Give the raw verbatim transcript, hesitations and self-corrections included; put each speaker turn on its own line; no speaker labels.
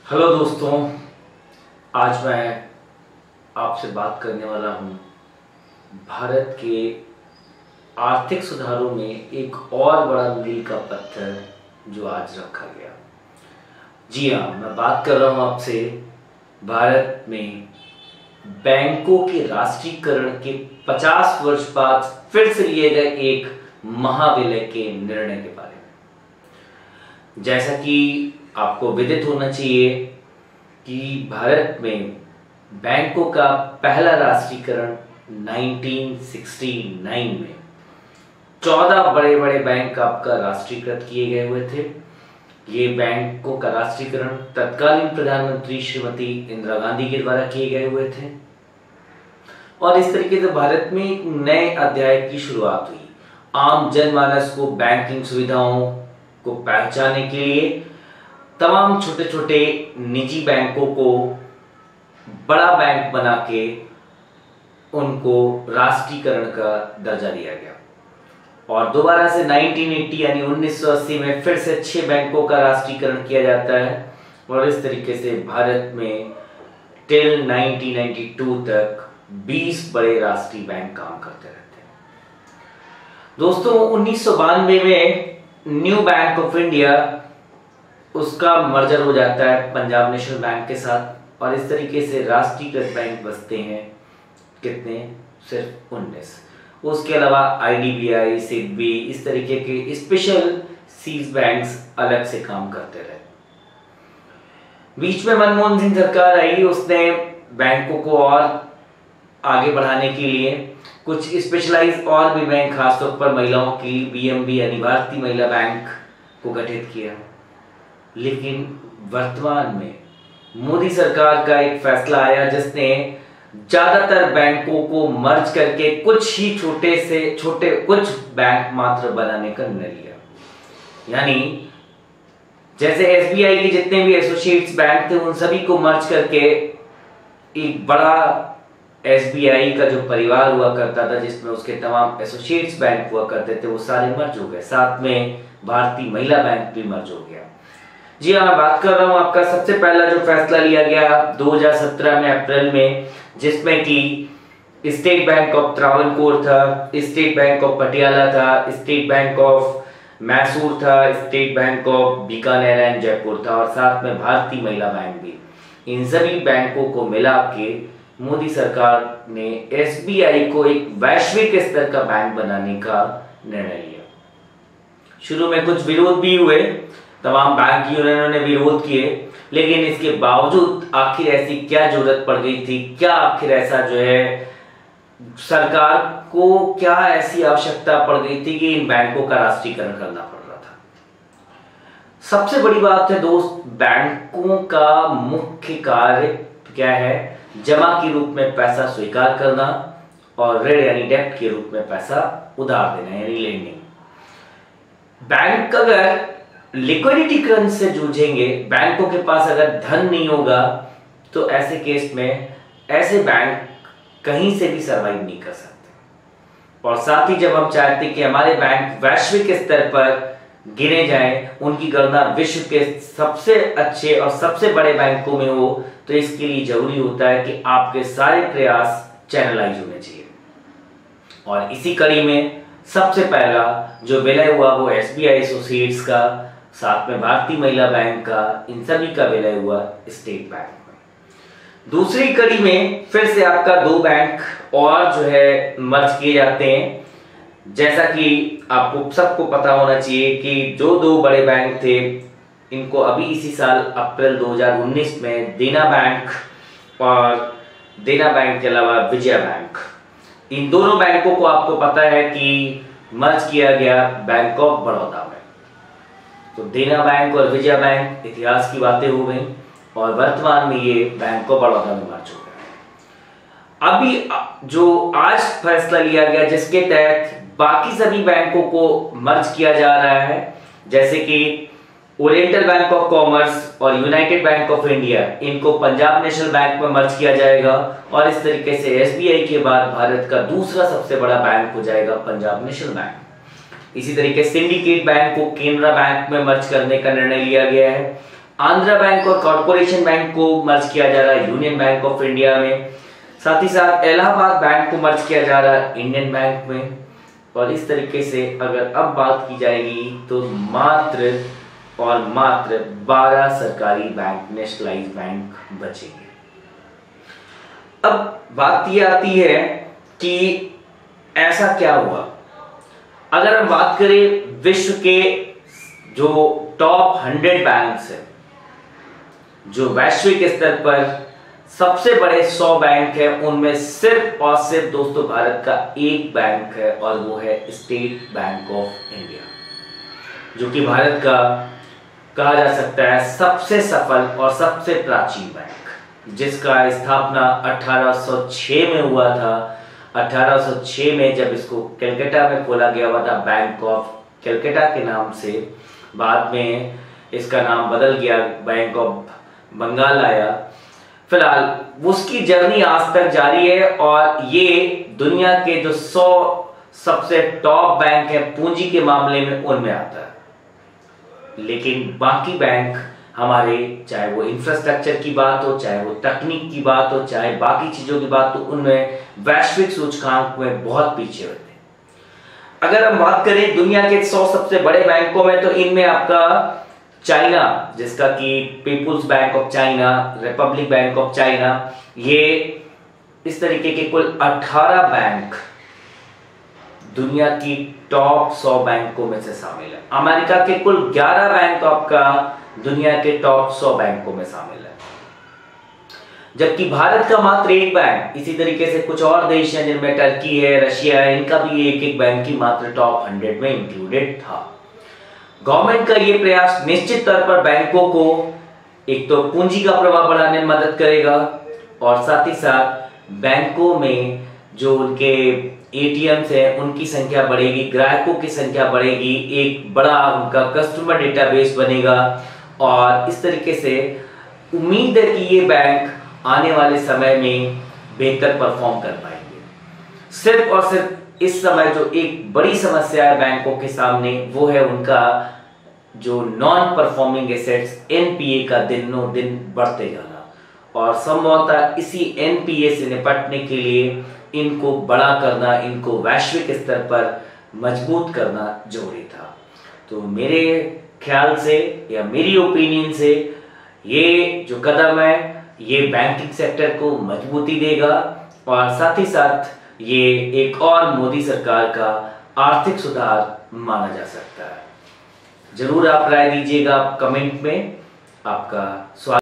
Hello दोस्तों, आज मैं आपसे बात करने वाला हूँ भारत के आर्थिक सुधारों में एक और बड़ा मील का पत्थर जो आज रखा गया। जी हाँ, मैं बात कर रहा हूँ आपसे भारत में बैंकों के राष्ट्रीयकरण के पचास वर्ष बाद फिर से लिए गए एक महाविलय के निर्णय के बारे में। जैसा कि आपको विदित होना चाहिए कि भारत में बैंकों का पहला राष्ट्रीयकरण उन्नीस सौ उनहत्तर में चौदह बड़े बड़े बैंक आपका राष्ट्रीयकृत किए गए हुए थे। ये बैंकों का राष्ट्रीयकरण तत्कालीन प्रधानमंत्री श्रीमती इंदिरा गांधी के द्वारा किए गए हुए थे और इस तरीके से भारत में एक नए अध्याय की शुरुआत हुई। आम जनमानस को बैंकिंग सुविधाओं को पहुंचाने के लिए तमाम छोटे छोटे निजी बैंकों को बड़ा बैंक बना के उनको राष्ट्रीयकरण का दर्जा दिया गया और दोबारा से उन्नीस सौ अस्सी यानी उन्नीस सौ अस्सी में फिर से छह बैंकों का राष्ट्रीयकरण किया जाता है और इस तरीके से भारत में टिल उन्नीस सौ बानवे तक बीस बड़े राष्ट्रीय बैंक काम करते रहते हैं। दोस्तों, उन्नीस सौ बानवे में न्यू बैंक ऑफ इंडिया उसका मर्जर हो जाता है पंजाब नेशनल बैंक के साथ और इस तरीके से राष्ट्रीयकृत बैंक बसते हैं कितने, सिर्फ उन्नीस। उसके अलावा आईडीबीआई, सिडबी, इस तरीके के स्पेशल सीज बैंक्स अलग से काम करते रहे। बीच में मनमोहन सिंह सरकार आई, उसने बैंकों को और आगे बढ़ाने के लिए कुछ स्पेशलाइज और भी बैंक, खासतौर पर महिलाओं की बीएमबी यानी भारतीय महिला बैंक को गठित किया। लेकिन वर्तमान में मोदी सरकार का एक फैसला आया जिसने ज्यादातर बैंकों को मर्ज करके कुछ ही छोटे से छोटे कुछ बैंक मात्र बनाने का निर्णय लिया। यानी जैसे एसबीआई के जितने भी एसोसिएट्स बैंक थे उन सभी को मर्ज करके एक बड़ा एसबीआई का जो परिवार हुआ करता था जिसमें उसके तमाम एसोसिएट्स बैंक हुआ करते थे वो सारे मर्ज हो गए। साथ में भारतीय महिला बैंक भी मर्ज हो गया। जी हाँ, मैं बात कर रहा हूँ आपका सबसे पहला जो फैसला लिया गया दो हज़ार सत्रह में अप्रैल में, जिसमें कि स्टेट बैंक ऑफ त्रावणकोर था, स्टेट बैंक ऑफ पटियाला था, स्टेट बैंक ऑफ मैसूर था, State Bank of Bikaner and Jaipur था और साथ में भारतीय महिला बैंक भी। इन सभी बैंकों को मिला के मोदी सरकार ने एसबीआई को एक वैश्विक स्तर का बैंक बनाने का निर्णय लिया। शुरू में कुछ विरोध भी हुए, तमाम बैंक यूनियनों ने विरोध किए, लेकिन इसके बावजूद आखिर ऐसी क्या जरूरत पड़ गई थी, क्या आखिर ऐसा जो है सरकार को क्या ऐसी आवश्यकता पड़ गई थी कि इन बैंकों का राष्ट्रीयकरण करना पड़ रहा था। सबसे बड़ी बात है दोस्त, बैंकों का मुख्य कार्य क्या है, जमा के रूप में पैसा स्वीकार करना और ऋण यानी डेब्ट के रूप में पैसा उधार देना यानी लेंडिंग। बैंक अगर लिक्विडिटी क्रंच से जूझेंगे, बैंकों के पास अगर धन नहीं होगा तो ऐसे केस में ऐसे बैंक कहीं से भी सरवाइव नहीं कर सकते। और साथ ही जब हम चाहते हैं कि हमारे बैंक वैश्विक स्तर पर गिने जाएं, उनकी गणना विश्व के सबसे अच्छे और सबसे बड़े बैंकों में हो, तो इसके लिए जरूरी होता है कि आपके सारे प्रयास चैनलाइज होने चाहिए। और इसी कड़ी में सबसे पहला जो विलय हुआ वो एसबीआई एसोसिएट्स का, साथ में भारतीय महिला बैंक का, इन सभी का विलय हुआ स्टेट बैंक में। दूसरी कड़ी में फिर से आपका दो बैंक और जो है मर्ज किए जाते हैं। जैसा कि आपको सबको पता होना चाहिए कि जो दो बड़े बैंक थे इनको अभी इसी साल अप्रैल दो हज़ार उन्नीस में देना बैंक और देना बैंक के अलावा विजया बैंक, इन दोनों बैंकों को आपको पता है कि मर्ज किया गया बैंक ऑफ बड़ौदा में। तो देना बैंक और विजया बैंक इतिहास की बातें हो गई और वर्तमान में ये बैंक ऑफ बड़ौदा में मर्ज हो गया। अभी जो आज फैसला लिया गया जिसके तहत बाकी सभी बैंकों को मर्ज किया जा रहा है, जैसे कि ओरिएंटल बैंक ऑफ कॉमर्स और यूनाइटेड बैंक ऑफ इंडिया, इनको पंजाब नेशनल बैंक में मर्ज किया जाएगा और इस तरीके से एसबीआई के बाद भारत का दूसरा सबसे बड़ा बैंक हो जाएगा पंजाब नेशनल बैंक। इसी तरीके सिंडिकेट बैंक को केनरा बैंक में मर्ज करने का निर्णय लिया गया है। आंध्रा बैंक और कॉर्पोरेशन बैंक को मर्ज किया जा रहा है यूनियन बैंक ऑफ इंडिया में। साथ ही साथ इलाहाबाद बैंक को मर्ज किया जा रहा है इंडियन बैंक में। और इस तरीके से अगर अब बात की जाएगी तो मात्र और मात्र बारह सरकारी बैंक, नेशनलाइज बैंक बचेंगे। अब बात यह आती है कि ऐसा क्या हुआ। अगर हम बात करें विश्व के जो टॉप हंड्रेड बैंक्स हैं, जो वैश्विक स्तर पर सबसे बड़े सौ बैंक है, उनमें सिर्फ और सिर्फ दोस्तों भारत का एक बैंक है और वो है स्टेट बैंक ऑफ इंडिया, जो कि भारत का कहा जा सकता है सबसे सफल और सबसे प्राचीन बैंक, जिसका स्थापना अठारह सौ छह में हुआ था। अठारह सौ छह में जब इसको कलकत्ता में खोला गया हुआ था बैंक ऑफ कलकत्ता के नाम से, बाद में इसका नाम बदल गया, बैंक ऑफ बंगाल आया। फिलहाल उसकी जर्नी आज तक जारी है और ये दुनिया के जो सौ सबसे टॉप बैंक है पूंजी के मामले में उनमें आता है। लेकिन बाकी बैंक हमारे, चाहे वो इंफ्रास्ट्रक्चर की बात हो, चाहे वो तकनीक की बात हो, चाहे बाकी चीजों की बात हो, उनमें वैश्विक सूचकांक में बहुत पीछे होते हैं। अगर हम बात करें दुनिया के सौ सबसे बड़े बैंकों में, तो इनमें आपका चाइना, जिसका कि People's Bank of China, Republic Bank of China, ये इस तरीके के कुल अठारह बैंक दुनिया की टॉप सौ बैंकों में से शामिल है। अमेरिका के कुल ग्यारह बैंक आपका दुनिया के टॉप सौ बैंकों में शामिल है, जबकि भारत का मात्र एक बैंक। इसी तरीके से कुछ और देश हैं जिनमें टर्की है, रशिया है, इनका भी एक एक बैंक ही मात्र टॉप हंड्रेड में इंक्लूडेड था। गवर्नमेंट का ये प्रयास निश्चित तौर पर बैंकों को एक तो पूंजी का प्रवाह बढ़ाने में मदद करेगा और साथ ही साथ बैंकों में जो उनके एटीएम्स हैं उनकी संख्या बढ़ेगी, ग्राहकों की संख्या बढ़ेगी, एक बड़ा उनका कस्टमर डेटाबेस बनेगा और इस तरीके से उम्मीद है कि ये बैंक आने वाले समय में बेहतर परफॉर्म कर पाएंगे। सिर्फ और सिर्फ इस समय जो एक बड़ी समस्या है बैंकों के सामने, वो है उनका जो नॉन परफॉर्मिंग एसेट्स एनपीए का दिनों दिन बढ़ते जाना, और संभवतः इसी एनपीए से निपटने के लिए इनको बड़ा करना, इनको वैश्विक स्तर पर मजबूत करना जरूरी था। तो मेरे ख्याल से या मेरी ओपिनियन से ये जो कदम है ये बैंकिंग सेक्टर को मजबूती देगा और साथ ही साथ ये एक और मोदी सरकार का आर्थिक सुधार माना जा सकता है। जरूर आप राय दीजिएगा कमेंट में। आपका स्वागत।